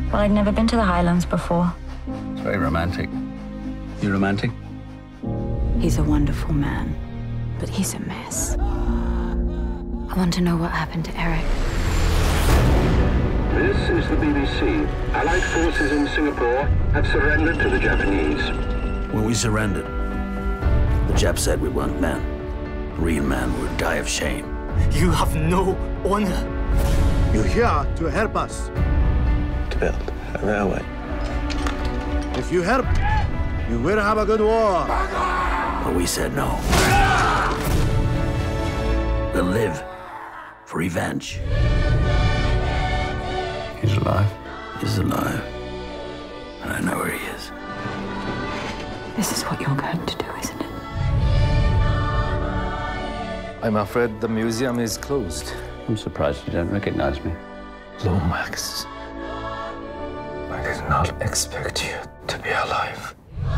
Well, I'd never been to the Highlands before. It's very romantic. You romantic? He's a wonderful man, but he's a mess. I want to know what happened to Eric. This is the BBC. Allied forces in Singapore have surrendered to the Japanese. When we surrendered, the Jap said we weren't men. A real man would die of shame. You have no honor. You're here to help us. To build a railway. If you help, you will have a good war. But we said no. We'll live for revenge. He's alive. He's alive. And I know where he is. This is what you're going to do, isn't it? I'm afraid the museum is closed. I'm surprised you don't recognize me. Lomax. I did not expect you to be alive.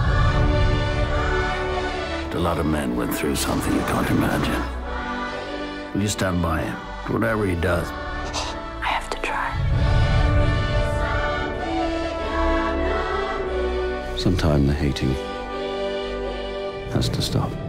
A lot of men went through something you can't imagine. Will you stand by him? Whatever he does. I have to try. Sometime the hating has to stop.